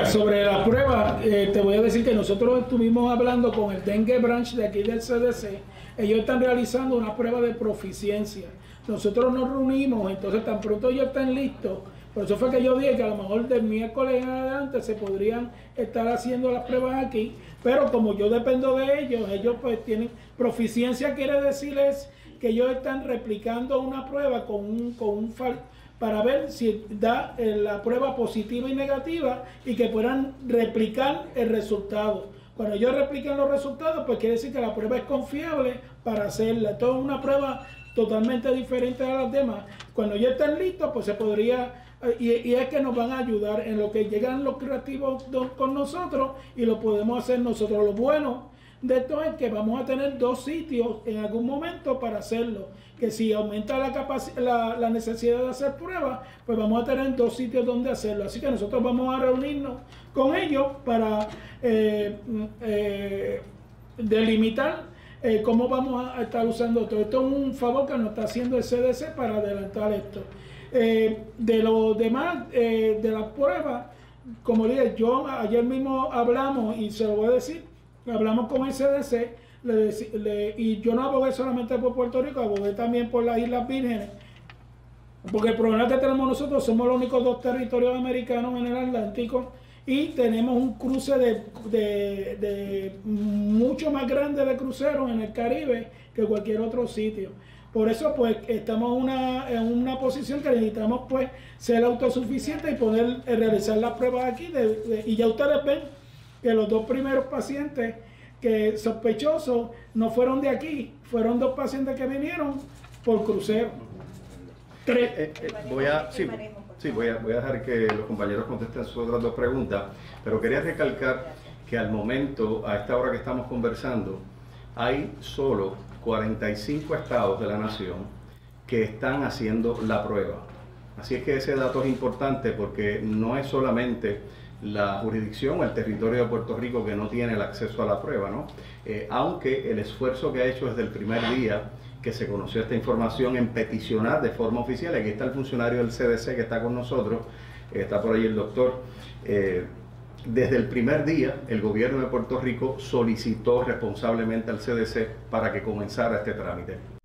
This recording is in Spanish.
sobre la prueba, te voy a decir que nosotros estuvimos hablando con el Dengue Branch de aquí del CDC. Ellos están realizando una prueba de proficiencia. Nosotros nos reunimos, entonces tan pronto ellos estén listos. Por eso fue que yo dije que a lo mejor del miércoles en adelante se podrían estar haciendo las pruebas aquí, pero como yo dependo de ellos, ellos pues tienen proficiencia, quiere decirles que ellos están replicando una prueba para ver si da la prueba positiva y negativa y que puedan replicar el resultado. Cuando ellos replican los resultados, pues quiere decir que la prueba es confiable para hacerla. Esto es una prueba totalmente diferente a las demás. Cuando ya estén listos, pues se podría, y es que nos van a ayudar en lo que llegan los creativos con nosotros y lo podemos hacer nosotros. Lo bueno de esto es que vamos a tener 2 sitios en algún momento para hacerlo, que si aumenta la necesidad de hacer pruebas, pues vamos a tener 2 sitios donde hacerlo. Así que nosotros vamos a reunirnos con ellos para delimitar cómo vamos a estar usando todo. Esto es un favor que nos está haciendo el CDC para adelantar esto. De lo demás, de las pruebas, como dije, ayer mismo hablamos, y se lo voy a decir, hablamos con el CDC, y yo no abogué solamente por Puerto Rico, abogué también por las Islas Vírgenes, porque el problema que tenemos nosotros, somos los únicos 2 territorios americanos en el Atlántico, y tenemos un cruce de mucho más grande de cruceros en el Caribe que cualquier otro sitio. Por eso pues estamos en una posición que necesitamos pues ser autosuficientes y poder realizar las pruebas aquí. Y ya ustedes ven que los 2 primeros pacientes que sospechosos no fueron de aquí, fueron 2 pacientes que vinieron por crucero. 3. Voy a dejar que los compañeros contesten sus otras 2 preguntas, pero quería recalcar que al momento, a esta hora que estamos conversando, hay solo 45 estados de la nación que están haciendo la prueba. Así es que ese dato es importante porque no es solamente la jurisdicción o el territorio de Puerto Rico que no tiene el acceso a la prueba, ¿no? Aunque el esfuerzo que ha hecho desde el primer día que se conoció esta información en peticionar de forma oficial, aquí está el funcionario del CDC que está con nosotros, está por ahí el doctor. Desde el primer día el gobierno de Puerto Rico solicitó responsablemente al CDC para que comenzara este trámite.